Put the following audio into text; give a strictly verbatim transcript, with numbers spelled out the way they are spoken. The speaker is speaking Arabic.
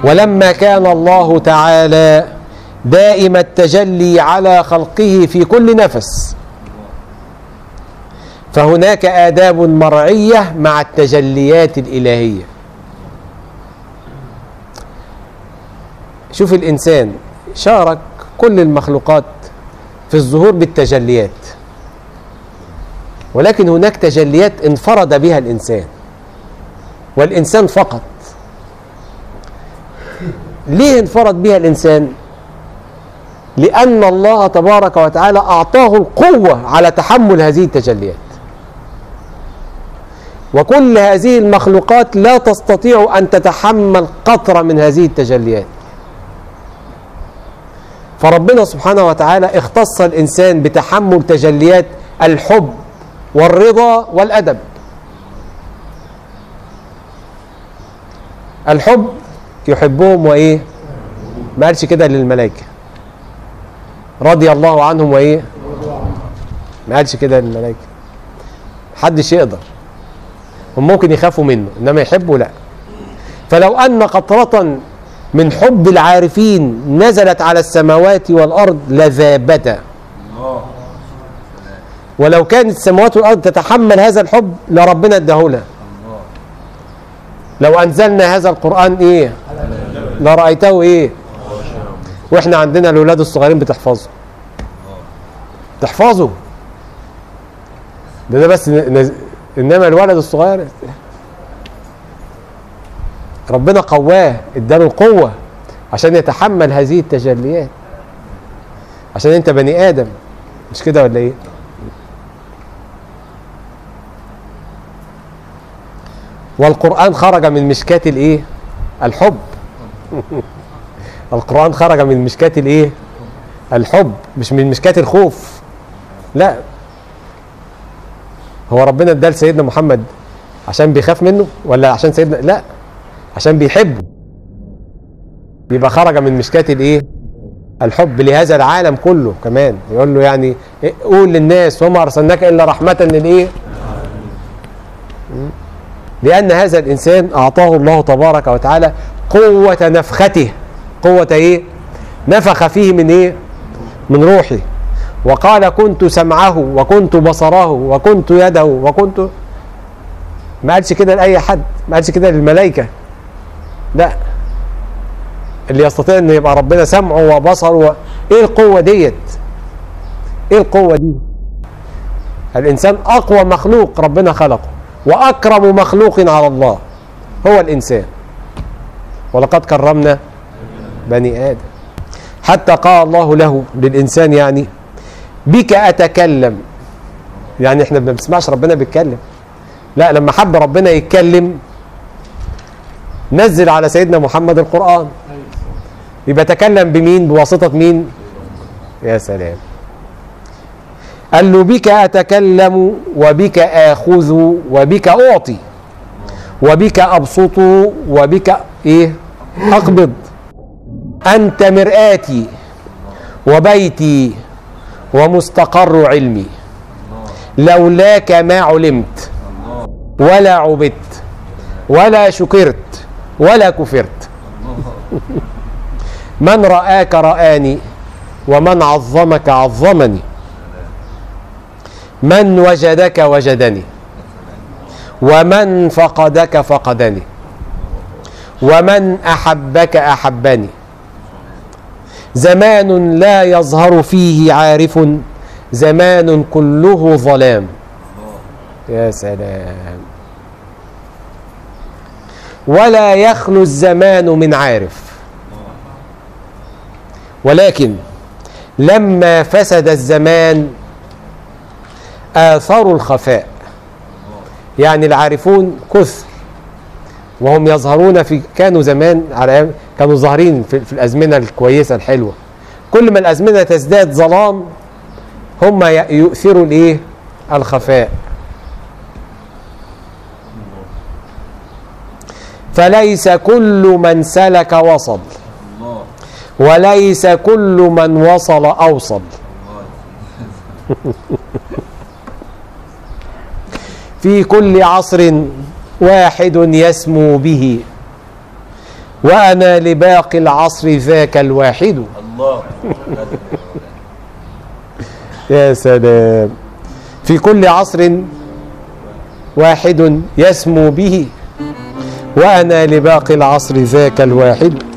ولما كان الله تعالى دائم التجلي على خلقه في كل نفس، فهناك آداب مرعية مع التجليات الإلهية. شوف الإنسان شارك كل المخلوقات في الظهور بالتجليات، ولكن هناك تجليات انفرد بها الإنسان، والإنسان فقط. ليه انفرد بها الإنسان؟ لأن الله تبارك وتعالى أعطاه القوة على تحمل هذه التجليات، وكل هذه المخلوقات لا تستطيع أن تتحمل قطرة من هذه التجليات. فربنا سبحانه وتعالى اختص الإنسان بتحمل تجليات الحب والرضا والأدب. الحب يحبهم وإيه؟ ما قالش كده للملائكة رضي الله عنهم وإيه؟ ما قالش كده للملائكة. محدش يقدر، هم ممكن يخافوا منه إنما يحبوا لا. فلو أن قطرة من حب العارفين نزلت على السماوات والأرض لذابتا، ولو كانت السماوات والأرض تتحمل هذا الحب لربنا اداهولها. لو أنزلنا هذا القرآن إيه؟ لرأيته إيه؟ وإحنا عندنا الأولاد الصغيرين بتحفظه تحفظه ده, ده بس نز... إنما الولد الصغير ربنا قواه، اداله القوة عشان يتحمل هذه التجليات، عشان انت بني آدم، مش كده ولا ايه؟ والقرآن خرج من مشكاة الايه؟ الحب. القرآن خرج من مشكاة الايه؟ الحب، مش من مشكاة الخوف. لا، هو ربنا ادى لسيدنا محمد عشان بيخاف منه ولا عشان سيدنا؟ لا، عشان بيحبه. يبقى خرج من مشكاة الايه؟ الحب لهذا العالم كله. كمان يقول له يعني قول للناس وما ارسلناك الا رحمة للايه؟ لان هذا الانسان اعطاه الله تبارك وتعالى قوة نفخته. قوة ايه؟ نفخ فيه من ايه؟ من روحه. وقال كنت سمعه وكنت بصره وكنت يده وكنت. ما قالش كده لأي حد، ما قالش كده للملائكة. لا، اللي يستطيع ان يبقى ربنا سمعه وبصره و... ايه القوة ديت؟ ايه القوة دي؟ الانسان اقوى مخلوق ربنا خلقه، واكرم مخلوق على الله هو الانسان. ولقد كرمنا بني ادم. حتى قال الله له للانسان يعني بك اتكلم. يعني احنا ما بنسمعش ربنا بيتكلم، لا، لما حب ربنا يتكلم نزل على سيدنا محمد القرآن. يبقى تكلم بمين؟ بواسطة مين؟ يا سلام. قال له بك أتكلم وبك آخذ وبك أعطي وبك أبسط وبك إيه؟ أقبض. أنت مرآتي وبيتي ومستقر علمي، لولاك ما علمت ولا عبدت ولا شكرت ولا كفرت. من رآك رآني ومن عظمك عظمني، من وجدك وجدني ومن فقدك فقدني ومن أحبك أحبني. زمان لا يظهر فيه عارف، زمان كله ظلام. يا سلام. ولا يخلو الزمان من عارف. ولكن لما فسد الزمان آثروا الخفاء. يعني العارفون كثر وهم يظهرون في، كانوا زمان على كانوا ظاهرين في, في الأزمنة الكويسة الحلوة. كل ما الأزمنة تزداد ظلام هم يؤثروا الايه؟ الخفاء. فليس كل من سلك وصل، وليس كل من وصل أوصل. في كل عصر واحد يسمو به، وأنا لباقي العصر ذاك الواحد. الله. يا سلام. في كل عصر واحد يسمو به، وأنا لباقي العصر ذاك الواحد.